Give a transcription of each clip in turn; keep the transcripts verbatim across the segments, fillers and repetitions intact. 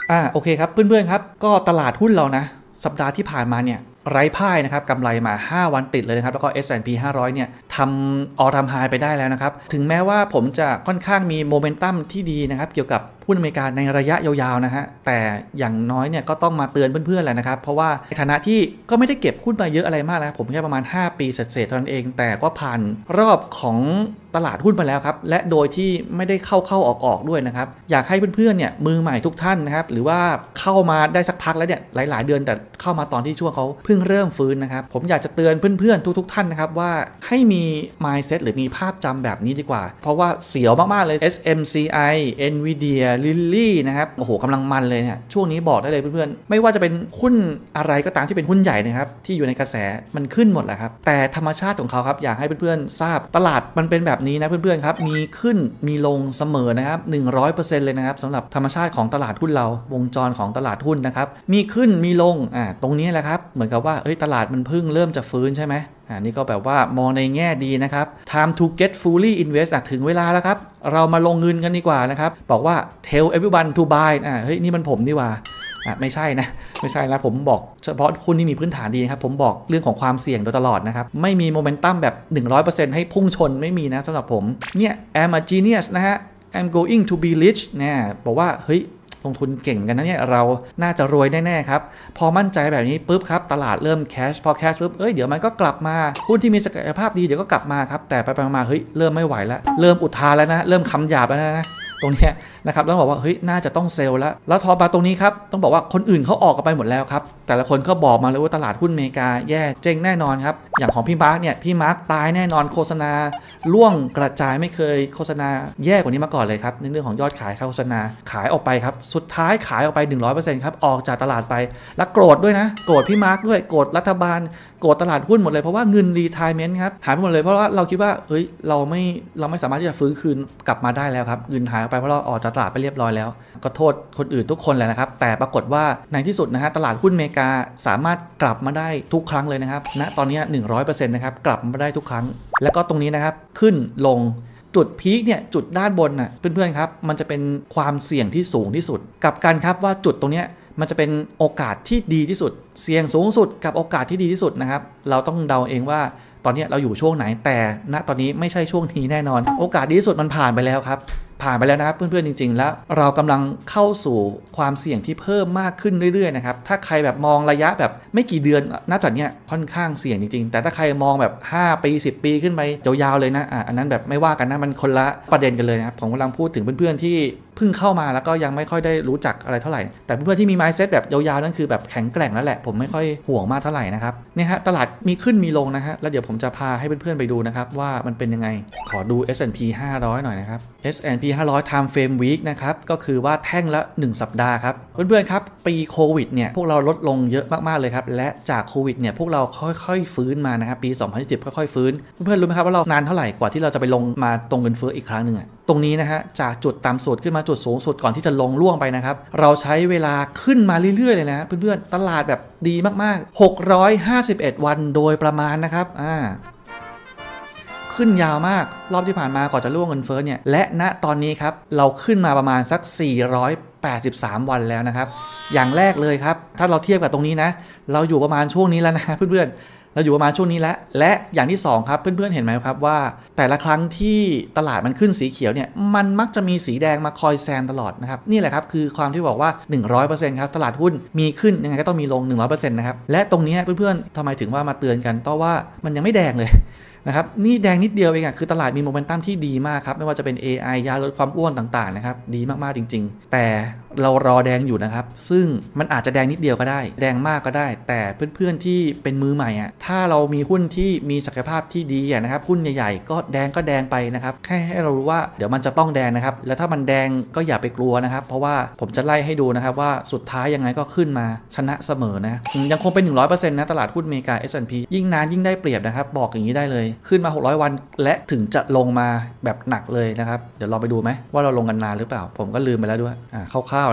อ่าโอเคครับเพื่อนๆครับก็ตลาดหุ้นเรานะสัปดาห์ที่ผ่านมาเนี่ยไร้พ่ายนะครับกำไรมาห้าวันติดเลยนะครับแล้วก็ เอส แอนด์ พี ห้าร้อยเนี่ยทำ all time high ไปได้แล้วนะครับถึงแม้ว่าผมจะค่อนข้างมีโมเมนตัมที่ดีนะครับเกี่ยวกับหุ้นอเมริกาในระยะยาวๆนะฮะแต่อย่างน้อยเนี่ยก็ต้องมาเตือนเพื่อนๆแหละนะครับเพราะว่าในฐานะที่ก็ไม่ได้เก็บหุ้นมาเยอะอะไรมากนะผมแค่ประมาณห้าปีเศษๆเท่านั้นเองแต่ก็ผ่านรอบของตลาดหุ้นมาแล้วครับและโดยที่ไม่ได้เข้าเข้าออกออกด้วยนะครับอยากให้เพื่อนๆเนี่ยมือใหม่ทุกท่านนะครับหรือว่าเข้ามาได้สักพักแล้วเนี่ยหลายๆเดือนแต่เข้ามาตอนที่ช่วงเขาเพิ่งเริ่มฟื้นนะครับผมอยากจะเตือนเพื่อนๆทุกๆท่านนะครับว่าให้มี mindset หรือมีภาพจำแบบนี้ดีกว่าเพราะว่าเสียวมากๆเลย เอส เอ็ม ซี ไอ Nvidia Lilly นะครับโอ้โหกำลังมันเลยเนี่ยช่วงนี้บอกได้เลยเพื่อนๆไม่ว่าจะเป็นหุ้นอะไรก็ตามที่เป็นหุ้นใหญ่นะครับที่อยู่ในกระแสมันขึ้นหมดแหละครับแต่ธรรมชาติของเขาครับอยากให้เพื่อนๆทราบตลาดมันเป็นแบบนี้นะเพื่อนๆครับมีขึ้นมีลงเสมอนะครับ หนึ่งร้อยเปอร์เซ็นต์ เลยนะครับสำหรับธรรมชาติของตลาดหุ้นเราวงจรของตลาดหุ้นนะครับมีขึ้นมีลงอ่าตรงนี้แหละครับเหมือนกับว่าเอ้ยตลาดมันเพิ่งเริ่มจะฟื้นใช่ไหมอ่านี่ก็แบบว่ามองในแง่ดีนะครับ time to get fully invest ถึงเวลาแล้วครับเรามาลงเงินกันดีกว่านะครับบอกว่า tell everyone to buy อ่าเฮ้ยนี่มันผมดีกว่าอ่ะไม่ใช่นะไม่ใช่นะผมบอกเฉพาะหุ้นที่มีพื้นฐานดีครับผมบอกเรื่องของความเสี่ยงโดยตลอดนะครับไม่มีโมเมนตัมแบบ หนึ่งร้อยเปอร์เซ็นต์ ให้พุ่งชนไม่มีนะสำหรับผมเนี่ย I'm a genius นะฮะ I'm going to be rich เนี่ยบอกว่าเฮ้ยลงทุนเก่งกันนะเนี่ยเราน่าจะรวยแน่ๆครับพอมั่นใจแบบนี้ปุ๊บครับตลาดเริ่มแคชพอแคชปุ๊บเอ้ยเดี๋ยวมันก็กลับมาหุ้นที่มีศักยภาพดีเดี๋ยวก็กลับมาครับแต่ไปๆมาเฮ้ยเริ่มไม่ไหวแล้วเริ่มอุทานแล้วนะเริ่มคำหยาบแล้วนะตรงนี้นะครับต้องบอกว่าเฮ้ยน่าจะต้องเซลล์แล้วแล้วพอมาตรงนี้ครับต้องบอกว่าคนอื่นเขาออกกันไปหมดแล้วครับแต่ละคนก็บอกมาเลยว่าตลาดหุ้นอเมริกาแย่เจ๊งแน่นอนครับอย่างของพี่มาร์กเนี่ยพี่มาร์กตายแน่นอนโฆษณาล่วงกระจายไม่เคยโฆษณาแย่กว่านี้มาก่อนเลยครับในเรื่องของยอดขายโฆษณาขายออกไปครับสุดท้ายขายออกไป หนึ่งร้อยเปอร์เซ็นต์ ครับออกจากตลาดไปแล้วโกรธด้วยนะโกรธพี่มาร์กด้วยโกรธรัฐบาลโกรธตลาดหุ้นหมดเลยเพราะว่าเงินรีไทร์เมนต์ครับหายไปหมดเลยเพราะว่าเราคิดว่าเฮ้ยเราไม่เราไม่สามารถที่จะฟื้นคืนกลับมาได้แล้วครับเงินหายไปเพราะเราออกจากตลาดไปเรียบร้อยแล้วก็โทษคนอื่นทุกคนแหละนะครับแต่ปรากฏว่าในที่สุดนะฮะตลาดหุ้นอเมริกาสามารถกลับมาได้ทุกครั้งเลยนะครับณตอนนี้ หนึ่งร้อยเปอร์เซ็นต์ นะครับกลับมาได้ทุกครั้งแล้วก็ตรงนี้นะครับขึ้นลงจุดพีคเนี่ยจุดด้านบนน่ะเพื่อนๆครับมันจะเป็นความเสี่ยงที่สูงที่สุดกับการครับว่าจุดตรงนี้มันจะเป็นโอกาสที่ดีที่สุดเสี่ยงสูงสุดกับโอกาสที่ดีที่สุดนะครับเราต้องเดาเองว่าตอนนี้เราอยู่ช่วงไหนแต่ณตอนนี้ไม่ใช่ช่วงนี้แน่นอนโอกาสดีที่สุดมันผ่านไปแล้วครับผ่านไปแล้วนะครับเพื่อนๆจริงๆแล้วเรากำลังเข้าสู่ความเสี่ยงที่เพิ่มมากขึ้นเรื่อยๆนะครับถ้าใครแบบมองระยะแบบไม่กี่เดือนณตอนนี้ค่อนข้างเสี่ยงจริงๆแต่ถ้าใครมองแบบห้าปีสิบปีขึ้นไปยาวๆเลยนะอ่ะอันนั้นแบบไม่ว่ากันนะมันคนละประเด็นกันเลยนะครับผมกำลังพูดถึงเพื่อนๆที่เพิ่งเข้ามาแล้วก็ยังไม่ค่อยได้รู้จักอะไรเท่าไหร่แต่เพื่อนๆที่มี mindset แบบยาวๆนั่นคือแบบแข็งแกร่งแล้วแหละผมไม่ค่อยห่วงมากเท่าไหร่นะครับเนี่ยฮะตลาดมีขึ้นมีลงนะฮะแล้วเดี๋ยวผมจะพาให้เพื่อนๆไปดูนะครับว่ามันเป็นยังไงขอดู เอส แอนด์ พี ห้าร้อยหน่อยนะครับ เอส แอนด์ พี ห้าร้อย time frame week นะครับก็คือว่าแท่งละหนึ่งสัปดาห์ครับเพื่อนๆครับปีโควิดเนี่ยพวกเราลดลงเยอะมากๆเลยครับและจากโควิดเนี่ยพวกเราค่อยๆฟื้นมานะครับปีสองพันยี่สิบค่อยๆฟื้นเพื่อนๆรู้ไหมครับว่าเรานานเท่าไหร่กว่าที่เราจะไปลงมาตรงเงินเฟ้ออีกครั้งหนึ่งอะตรงนี้นะฮะจากจุดต่ำสุดขึ้นมาจุดสูงสุดก่อนที่จะลงล่วงไปนะครับเราใช้เวลาขึ้นมาเรื่อยๆเลยนะเพื่อนๆตลาดแบบดีมากๆหกร้อยห้าสิบเอ็ดวันโดยประมาณนะครับอ่าขึ้นยาวมากรอบที่ผ่านมาก่อนจะล่วงเงินเฟ้อเนี่ยและณตอนนี้ครับเราขึ้นมาประมาณสักสี่ร้อยแปดสิบสามวันแล้วนะครับอย่างแรกเลยครับถ้าเราเทียบกับตรงนี้นะเราอยู่ประมาณช่วงนี้แล้วนะเพื่อนๆเราอยู่ประมาณช่วงนี้แล้วและอย่างที่สองครับเพื่อนๆเห็นไหมครับว่าแต่ละครั้งที่ตลาดมันขึ้นสีเขียวเนี่ยมันมักจะมีสีแดงมาคอยแซงตลอดนะครับนี่แหละครับคือความที่บอกว่า หนึ่งร้อยเปอร์เซ็นต์ ครับตลาดหุ้นมีขึ้นยังไงก็ต้องมีลง หนึ่งร้อยเปอร์เซ็นต์ นะครับและตรงนี้เพื่อนๆทำไมถึงว่ามาเตือนกันเพราะว่ามันยังไม่แดงเลยนะครับนี่แดงนิดเดียวเองอ่ะคือตลาดมีโมเมนตัมที่ดีมากครับไม่ว่าจะเป็น เอ ไอ ยาลดความอ้วนต่างๆนะครับดีมากๆจริงๆแต่เรารอแดงอยู่นะครับซึ่งมันอาจจะแดงนิดเดียวก็ได้แดงมากก็ได้แต่เพื่อนๆที่เป็นมือใหม่อ่ะถ้าเรามีหุ้นที่มีศักยภาพที่ดีนะครับหุ้นใหญ่ๆก็แดงก็แดงไปนะครับแค่ให้เรารู้ว่าเดี๋ยวมันจะต้องแดงนะครับแล้วถ้ามันแดงก็อย่าไปกลัวนะครับเพราะว่าผมจะไล่ให้ดูนะครับว่าสุดท้ายยังไงก็ขึ้นมาชนะเสมอนะยังคงเป็น หนึ่งร้อยเปอร์เซ็นต์ นะตลาดหุ้นอเมริกา เอส แอนด์ พี ยิ่งนานยิ่งได้เปรียบนะครับบอกอย่างนี้ได้เลยขึ้นมาหกร้อยวันและถึงจะลงมาแบบหนักเลยนะครับเดี๋ยวลองไปดูไหมว่าเราลงกันนานหรือเปล่าผมก็ลืมไปแล้วด้วยอ่าคร่าวๆนะครับ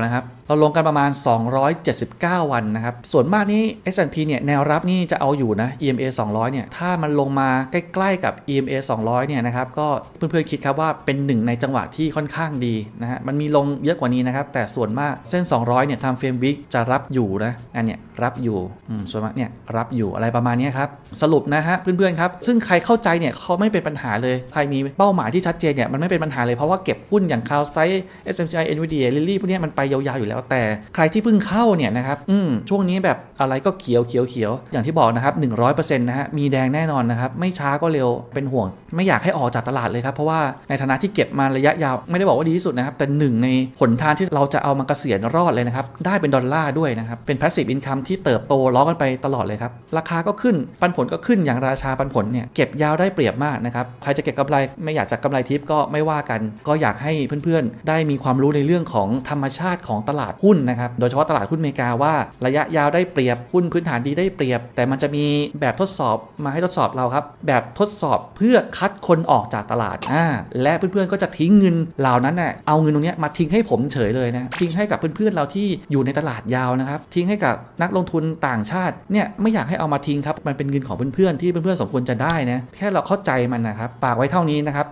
เราลงกันประมาณสองร้อยเจ็ดสิบเก้าวันนะครับส่วนมากนี่ เอส แอนด์ พี เนี่ยแนวรับนี่จะเอาอยู่นะ อี เอ็ม เอ สองร้อยเนี่ยถ้ามันลงมาใกล้ๆกับ อี เอ็ม เอ สองร้อยเนี่ยนะครับก็เพื่อนๆคิดครับว่าเป็นหนึ่งในจังหวะที่ค่อนข้างดีนะฮะมันมีลงเยอะกว่านี้นะครับแต่ส่วนมากเส้นสองร้อยเนี่ยทำเฟรมวิกจะรับอยู่นะอันเนี้ยรับอยู่อืมส่วนมากเนี่ยรับอยู่อะไรประมาณนี้ครับสรุปนะฮะเพื่อนๆครับซึ่งใครเข้าใจเนี่ยเขาไม่เป็นปัญหาเลยใครมีเป้าหมายที่ชัดเจนเนี่ยมันไม่เป็นปัญหาเลยเพราะว่าเก็บหุ้นอย่าง CrowdStrike เอส เอ็ม ซี ไอ Nvidia Lilly พวกนี้มันไปยาวๆอยู่แล้วแต่ใครที่เพิ่งเข้าเนี่ยนะครับอืมช่วงนี้แบบอะไรก็เขียวเขียวเขียวอย่างที่บอกนะครับ หนึ่งร้อยเปอร์เซ็นต์ นะฮะมีแดงแน่นอนนะครับไม่ช้าก็เร็วเป็นห่วงไม่อยากให้ออกจากตลาดเลยครับเพราะว่าในฐานะที่เก็บมาระยะยาวไม่ได้บอกว่าดีที่สุดนะครับแต่หนึ่งในหนทางที่เราจะเอามาเกษียณรอดเลยนะครับได้เป็นดอลลาร์ด้วยนะครับเป็น passive income ที่เติบโตล้อกันไปตลอดเลยครับราคาก็ขึ้นปันผลก็ขึ้นอย่างราชาปันผลเนี่ยเก็บยาวได้เปรียบมากนะครับใครจะเก็บกำไรไม่อยากจะกำไรทิปก็ไม่ว่ากันก็อยากให้เพื่อนๆได้มีความรู้ในเรื่องของธรรมชาติของตลาดหุ้นนะครับโดยเฉพาะตลาดหุ้นอเมริกาว่าระยะยาวได้เปรียบหุ้นพื้นฐานดีได้เปรียบแต่มันจะมีแบบทดสอบมาให้ทดสอบเราครับแบบทดสอบเพื่อคัดคนออกจากตลาดอ่าและเพื่อนๆก็จะทิ้งเงินเหล่านั้นน่ะเอาเงินตรงนี้มาทิ้งให้ผมเฉยเลยนะทิ้งให้กับเพื่อนๆเราที่อยู่ในตลาดยาวนะครับทิ้งให้กับนักลงทุนต่างชาติเนี่ยไม่อยากให้เอามาทิ้งครับมันเป็นเงินของเพื่อนๆที่เพื่อนๆสมควรจะได้นะแค่เราเข้าใจมันนะครับฝากไว้เท่านี้นะครับ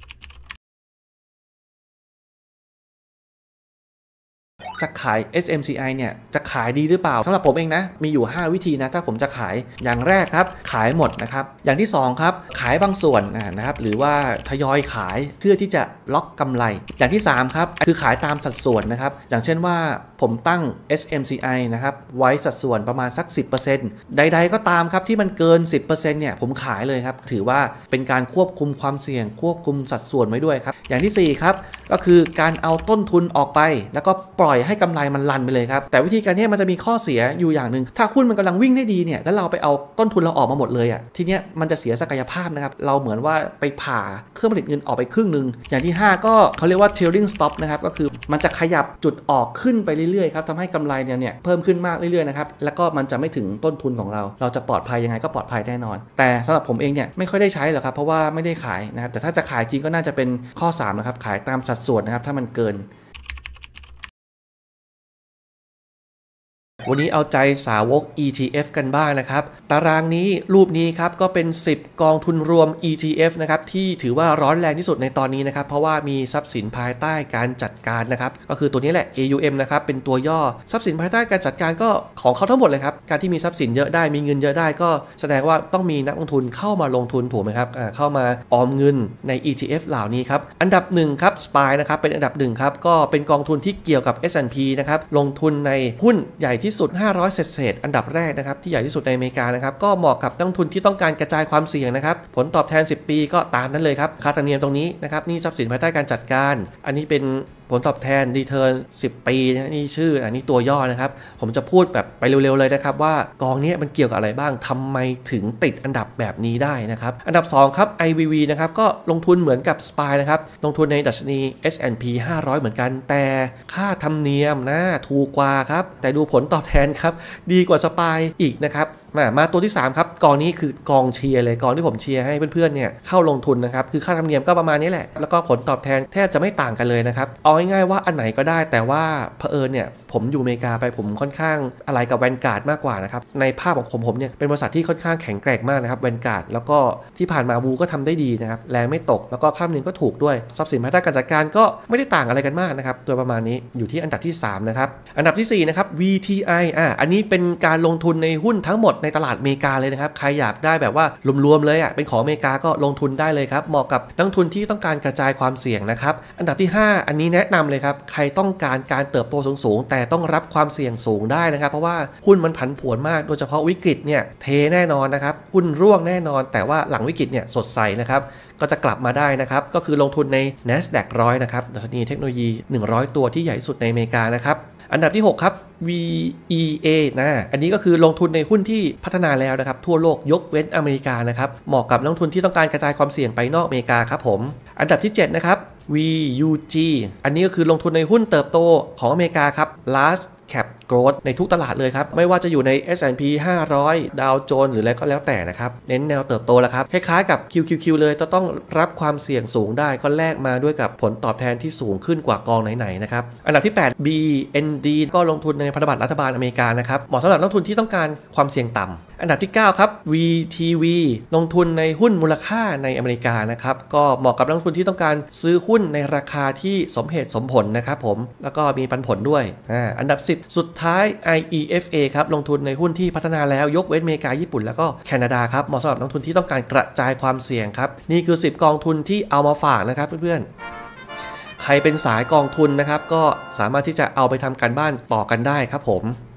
จะขาย เอส เอ็ม ซี ไอ เนี่ยจะขายดีหรือเปล่าสำหรับผมเองนะมีอยู่ห้าวิธีนะถ้าผมจะขายอย่างแรกครับขายหมดนะครับอย่างที่สองครับขายบางส่วนนะครับหรือว่าทยอยขายเพื่อที่จะล็อกกำไรอย่างที่สามครับคือขายตามสัดส่วนนะครับอย่างเช่นว่าผมตั้ง เอส เอ็ม ซี ไอ นะครับไว้สัดส่วนประมาณสัก สิบเปอร์เซ็นต์ ใดๆก็ตามครับที่มันเกิน สิบเปอร์เซ็นต์ เนี่ยผมขายเลยครับถือว่าเป็นการควบคุมความเสี่ยงควบคุมสัดส่วนไว้ด้วยครับอย่างที่สี่ครับก็คือการเอาต้นทุนออกไปแล้วก็ปล่อยให้กำไรมันรันไปเลยครับแต่วิธีการนี้มันจะมีข้อเสียอยู่อย่างหนึ่งถ้าหุ้นมันกำลังวิ่งได้ดีเนี่ยแล้วเราไปเอาต้นทุนเราออกมาหมดเลยอ่ะทีเนี้ยมันจะเสียศักยภาพนะครับเราเหมือนว่าไปผ่าเครื่องผลิตเงินออกไปครึ่งนึงอย่างที่ห้าก็เขาเรียกว่า trailing stop นะครับก็คือมันจะขยับจุดออกขึ้นไปเรื่อยๆครับทำให้กำไรเนี่ยเนี่ยเพิ่มขึ้นมากเรื่อยๆนะครับแล้วก็มันจะไม่ถึงต้นทุนของเราเราจะปลอดภัยยังไงก็ปลอดภัยแน่นอนแต่สำหรับผมเองเนี่ยไม่ค่อยได้ใช้หรอกครับเพราะว่าไม่ได้ขายนะครับแต่ถ้าจะขายจริงก็น่าจะเป็นข้อสามนะครับขายตามสัดส่วนนะครับถ้ามันเกินวันนี้เอาใจสาวก อี ที เอฟ กันบ้างนะครับตารางนี้รูปนี้ครับก็เป็นสิบกองทุนรวม อี ที เอฟ นะครับที่ถือว่าร้อนแรงที่สุดในตอนนี้นะครับเพราะว่ามีทรัพย์สินภายใต้การจัดการนะครับก็คือตัวนี้แหละ เอ ยู เอ็ม นะครับเป็นตัวย่อทรัพย์สินภายใต้การจัดการก็ของเขาทั้งหมดเลยครับการที่มีทรัพย์สินเยอะได้มีเงินเยอะได้ก็แสดงว่าต้องมีนักลงทุนเข้ามาลงทุนถูกไหมครับเข้ามาออมเงินใน อี ที เอฟ เหล่านี้ครับอันดับหนึ่งครับ สปาย นะครับเป็นอันดับหนึ่งครับก็เป็นกองทุนที่เกี่ยวกับ เอส แอนด์ พี นะครับลงทุนในหุ้นใหญ่ที่สุดห้าร้อยเศษอันดับแรกนะครับที่ใหญ่ที่สุดในอเมริกานะครับก็เหมาะกับนักลงทุนที่ต้องการกระจายความเสี่ยงนะครับผลตอบแทนสิบปีก็ตามนั้นเลยครับค่าธรรมเนียมตรงนี้นะครับนี่ทรัพย์สินภายใต้การจัดการอันนี้เป็นผลตอบแทนรีเทิร์นสิบปีนะนี่ชื่ออันนี้ตัวย่อนะครับผมจะพูดแบบไปเร็วๆเลยนะครับว่ากองนี้มันเกี่ยวกับอะไรบ้างทำไมถึงติดอันดับแบบนี้ได้นะครับอันดับสองครับ ไอ วี วี นะครับก็ลงทุนเหมือนกับ สปาย นะครับลงทุนในดัชนี เอส แอนด์ พี ห้าร้อยเหมือนกันแต่ค่าธรรมเนียมนะถูกกว่าครับแต่ดูผลตอบแทนครับดีกว่า สปาย อีกนะครับมามาตัวที่สามครับกองนี้คือกองเชียร์เลยกองที่ผมเชียร์ให้เพื่อนๆเนี่ยเข้าลงทุนนะครับคือค่าธรรมเนียมก็ประมาณนี้แหละแล้วก็ผลตอบแทนแทบจะไม่ต่างกันเลยนะครับเอาง่ายๆว่าอันไหนก็ได้แต่ว่าเผอิญเนี่ยผมอยู่อเมริกาไปผมค่อนข้างอะไรกับแวนการ์ดมากกว่านะครับในภาพของผมผมเนี่ยเป็นบริษัทที่ค่อนข้างแข็งแกร่งมากนะครับแวนการ์ดแล้วก็ที่ผ่านมาบูก็ทำได้ดีนะครับแรงไม่ตกแล้วก็ค่าธรรมเนียมก็ถูกด้วยทรัพย์สินภายใต้การจัดการก็ไม่ได้ต่างอะไรกันมากนะครับตัวประมาณนี้อยู่ที่อันดับที่สามนะครับอันดับที่สี่นะครับ วี ที ไอ อ่ะอันนี้เป็นการลงทุนในหุ้นทั้งหมดในตลาดอเมริกาเลยนะครับใครอยากได้แบบว่ารวมๆเลยอ่ะเป็นของอเมริกาก็ลงทุนได้เลยครับเหมาะกับนักลงทุนที่ต้องการกระจายความเสี่ยงนะครับอันดับที่ห้าอันนี้แนะนำเลยครับใครต้องการการเติบโตสูงๆแต่ต้องรับความเสี่ยงสูงได้นะครับเพราะว่าหุ้นมันผันผวนมากโดยเฉพาะวิกฤตเนี่ยเทแน่นอนนะครับหุ้นร่วงแน่นอนแต่ว่าหลังวิกฤตเนี่ยสดใสนะครับก็จะกลับมาได้นะครับก็คือลงทุนใน NASDAQ หนึ่งร้อยนะครับดัชนีเทคโนโลยีหนึ่งร้อยตัวที่ใหญ่ที่สุดในอเมริกานะครับอันดับที่หกครับ วี อี เอ นะอันนี้ก็คือลงทุนในหุ้นที่พัฒนาแล้วนะครับทั่วโลกยกเว้นอเมริกานะครับเหมาะกับนักลงทุนที่ต้องการกระจายความเสี่ยงไปนอกอเมริกาครับผมอันดับที่เจ็ดนะครับ วี ยู จี อันนี้ก็คือลงทุนในหุ้นเติบโตของอเมริกาครับ large Cap Growth ในทุกตลาดเลยครับไม่ว่าจะอยู่ใน เอส แอนด์ พี ห้าร้อยดาวโจนส์หรืออะไรก็แล้วแต่นะครับเน้นแนวเติบโตแล้วครับคล้ายๆกับ คิว คิว คิว เลยจะต้องรับความเสี่ยงสูงได้ก็แลกมาด้วยกับผลตอบแทนที่สูงขึ้นกว่ากองไหนๆนะครับอันดับที่แปด บี เอ็น ดี ก็ลงทุนในพันธบัตรรัฐบาลอเมริกานะครับเหมาะสำหรับนักทุนที่ต้องการความเสี่ยงต่ำอันดับที่เก้าครับ วี ที วี ลงทุนในหุ้นมูลค่าในอเมริกานะครับก็เหมาะกับนักลงทุนที่ต้องการซื้อหุ้นในราคาที่สมเหตุสมผลนะครับผมแล้วก็มีปันผลด้วยอ่าอันดับสิบสุดท้าย ไอ อี เอฟ เอ ครับลงทุนในหุ้นที่พัฒนาแล้วยกเว้นอเมริกาญี่ปุ่นแล้วก็แคนาดาครับเหมาะสำหรับนักทุนที่ต้องการกระจายความเสี่ยงครับนี่คือสิบกองทุนที่เอามาฝากนะครับเพื่อนๆใครเป็นสายกองทุนนะครับก็สามารถที่จะเอาไปทำการบ้านต่อกันได้ครับผม